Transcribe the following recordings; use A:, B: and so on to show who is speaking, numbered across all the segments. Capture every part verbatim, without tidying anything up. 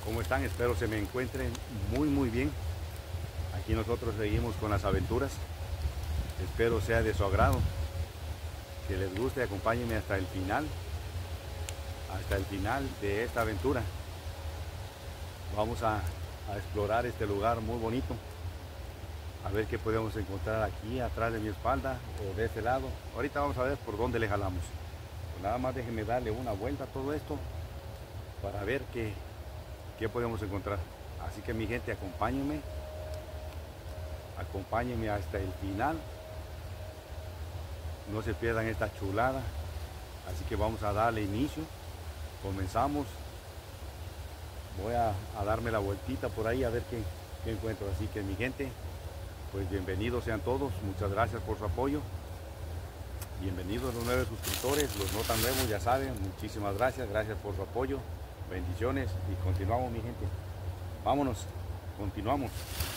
A: ¿Cómo están? Espero se me encuentren muy muy bien. Aquí nosotros seguimos con las aventuras. Espero sea de su agrado, que les guste. Acompáñenme hasta el final, hasta el final de esta aventura. Vamos a, a explorar este lugar muy bonito, a ver qué podemos encontrar aquí atrás de mi espalda o de este lado. Ahorita vamos a ver por dónde le jalamos. Pues nada más déjenme darle una vuelta a todo esto para ver qué, qué podemos encontrar. Así que mi gente, acompáñenme, acompáñenme hasta el final. No se pierdan esta chulada. Así que vamos a darle inicio. Comenzamos. Voy a, a darme la vueltita por ahí a ver qué, qué encuentro. Así que mi gente, pues bienvenidos sean todos. Muchas gracias por su apoyo. Bienvenidos los nuevos suscriptores, los no tan nuevos, ya saben. Muchísimas gracias. Gracias por su apoyo. Bendiciones y continuamos, mi gente. Vámonos, continuamos.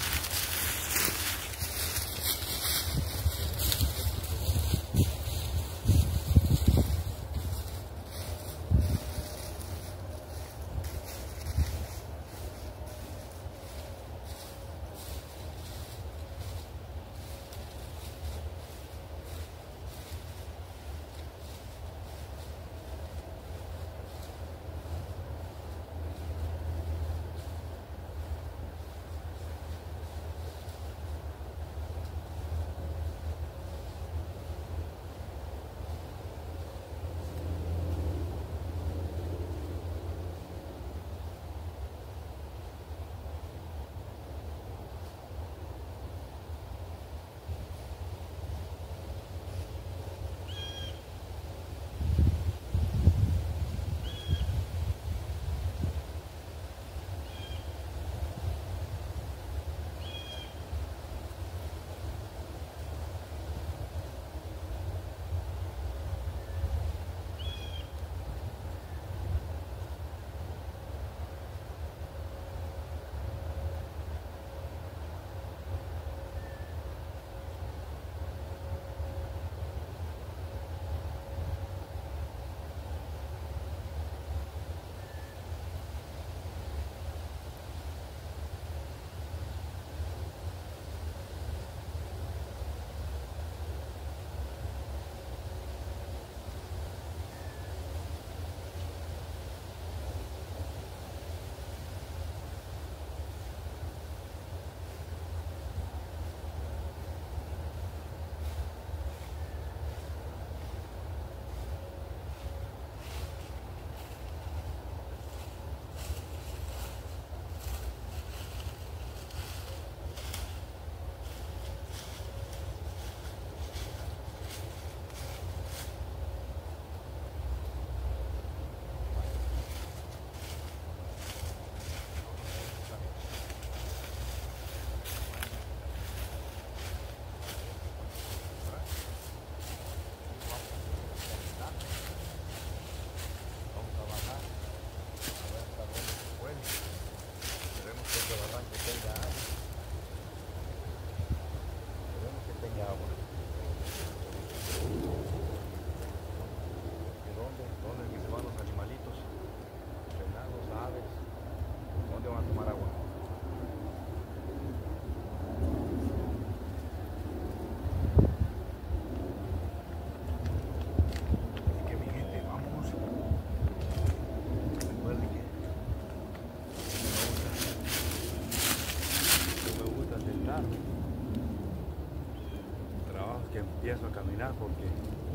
A: Empiezo a caminar porque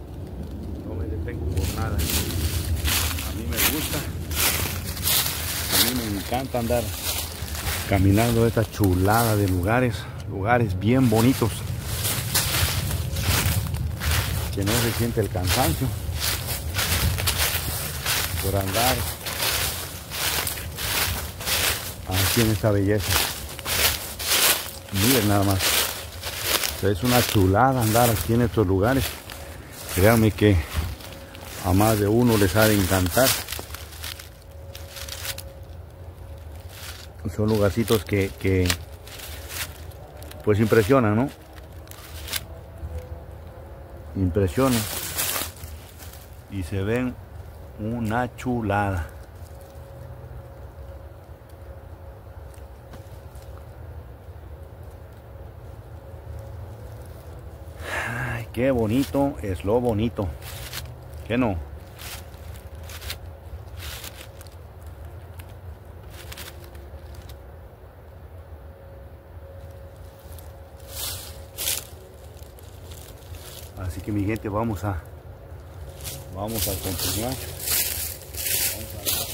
A: no me detengo por nada. A mí me gusta, a mí me encanta andar caminando esta chulada de lugares, lugares bien bonitos, que no se siente el cansancio por andar aquí en esta belleza. Miren nada más. Es una chulada andar aquí en estos lugares. Créanme que a más de uno les ha de encantar. Son lugarcitos que, que pues impresionan, ¿no? Impresionan. Y se ven una chulada. qué bonito es lo bonito. ¿Qué no? Así que mi gente, vamos a vamos a continuar. Vamos a darle.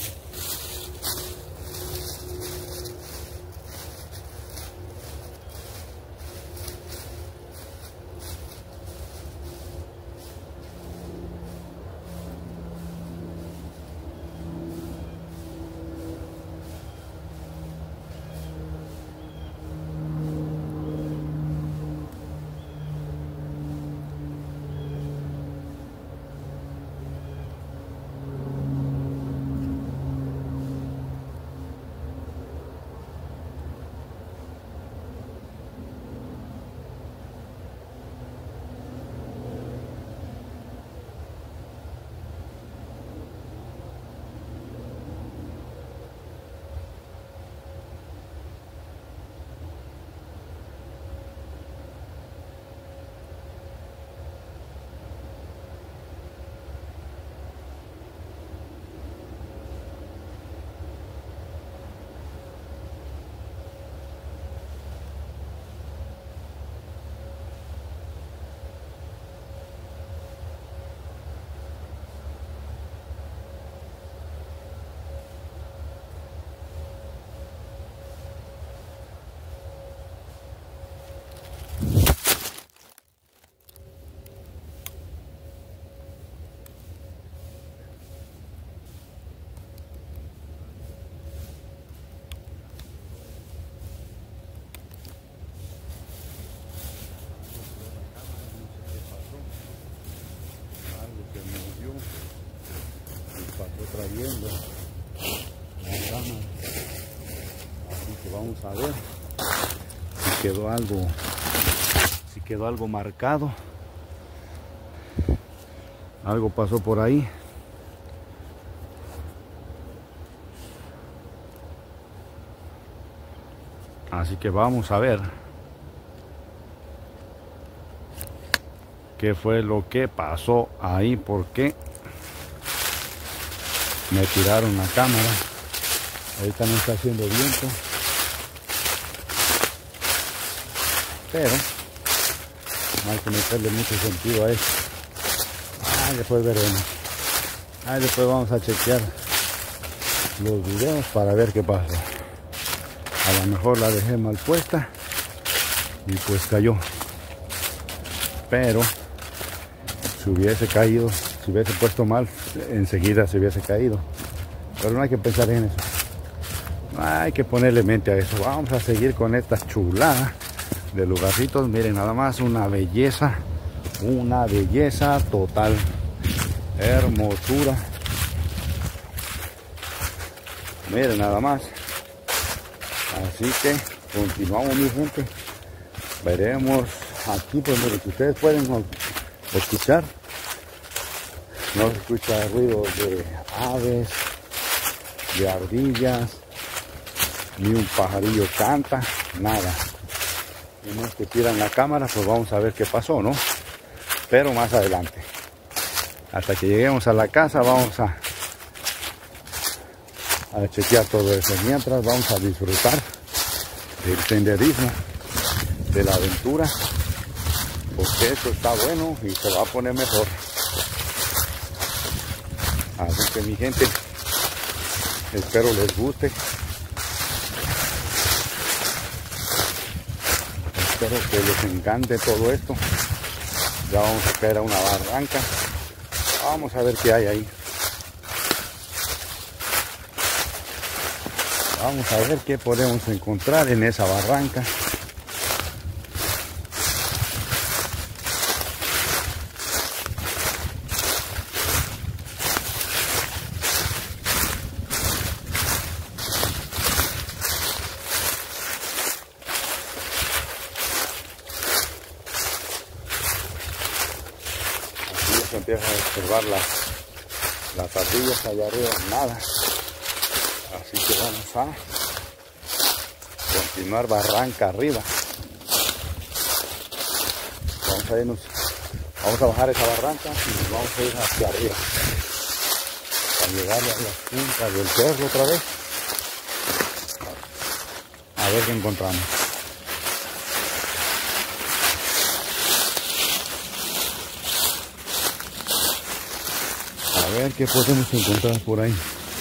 A: Trayendo la cámara, así que vamos a ver si quedó algo, si quedó algo marcado, algo pasó por ahí. Así que vamos a ver qué fue lo que pasó ahí, porque me tiraron la cámara. Ahorita no está haciendo viento, pero no hay que meterle mucho sentido a esto. Ah, después veremos. Ah, después vamos a chequear los videos para ver qué pasa. A lo mejor la dejé mal puesta y pues cayó, pero si hubiese caído, si hubiese puesto mal, enseguida se hubiese caído. Pero no hay que pensar en eso. No hay que ponerle mente a eso. Vamos a seguir con esta chulada de lugarcitos. Miren, nada más una belleza. Una belleza total. Hermosura. Miren, nada más. Así que continuamos, mi gente. Veremos aquí, pues miren, que ustedes pueden escuchar. No se escucha ruido de aves, de ardillas, ni un pajarillo canta, nada. Y no es que tiran la cámara, pues vamos a ver qué pasó, ¿no? Pero más adelante. Hasta que lleguemos a la casa vamos a, a chequear todo eso. Mientras vamos a disfrutar del senderismo, de la aventura, porque esto está bueno y se va a poner mejor. Así que mi gente, espero les guste. Espero que les encante todo esto. Ya vamos a caer a una barranca. Vamos a ver qué hay ahí. Vamos a ver qué podemos encontrar en esa barranca. Empieza a observar las, las ardillas allá arriba, nada. Así que vamos a continuar barranca arriba. Vamos a irnos Vamos a bajar esa barranca y nos vamos a ir hacia arriba para llegar a las puntas del cerro otra vez, a ver qué encontramos. A ver qué podemos encontrar por ahí.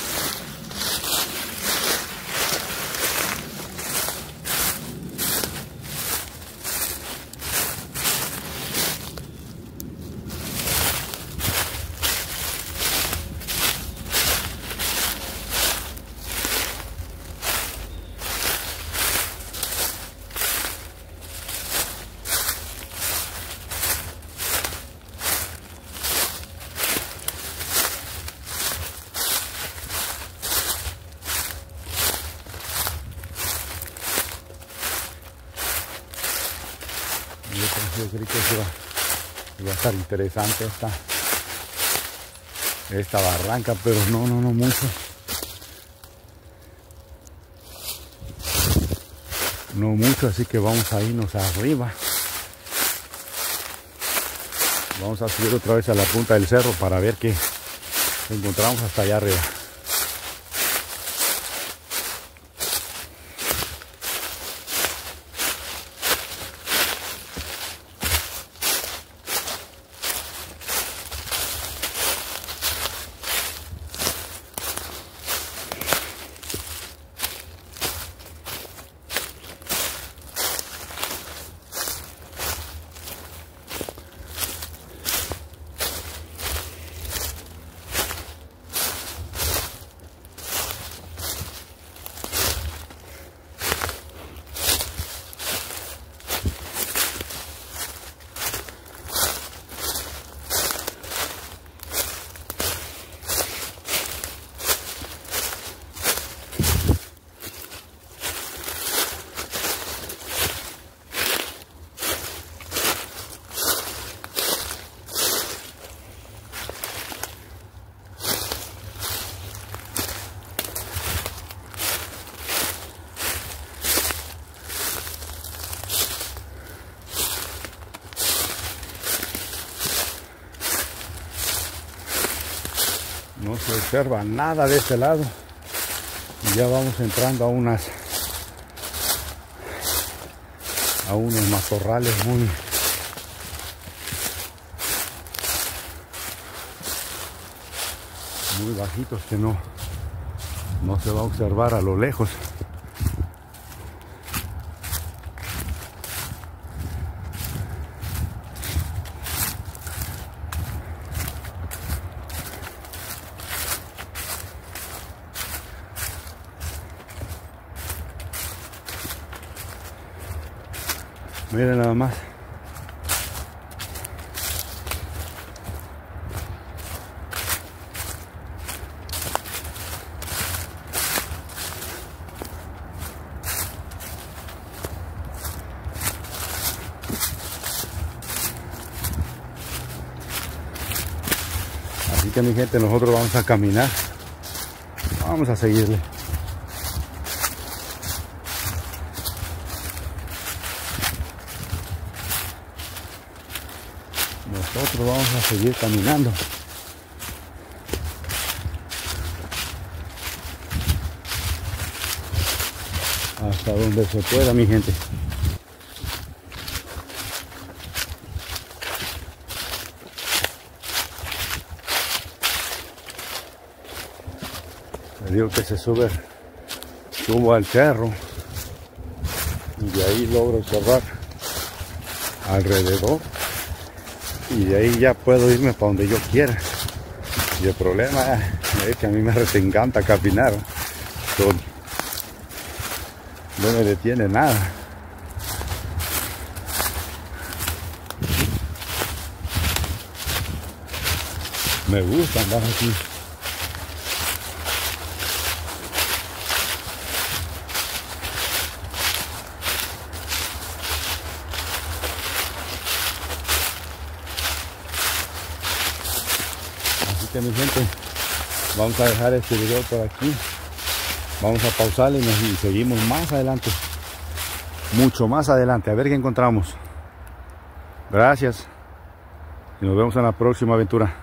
A: Yo creí que iba, iba a estar interesante esta, esta barranca, pero no, no, no mucho. No mucho, así que vamos a irnos arriba. Vamos a subir otra vez a la punta del cerro para ver qué encontramos hasta allá arriba. No se observa nada de este lado y ya vamos entrando a unas a unos matorrales muy muy bajitos que no no se va a observar a lo lejos. Miren nada más. Así que mi gente, nosotros vamos a caminar. Vamos a seguirle. Nosotros vamos a seguir caminando hasta donde se pueda, mi gente. Le digo que se sube, subo al cerro y de ahí logro observar alrededor. Y de ahí ya puedo irme para donde yo quiera. Y el problema es que a mí me encanta caminar. Todo. No me detiene nada. Me gusta andar aquí. Que mi gente, vamos a dejar este video por aquí, vamos a pausarle y, nos, y seguimos más adelante, mucho más adelante, a ver qué encontramos. Gracias. Y nos vemos en la próxima aventura.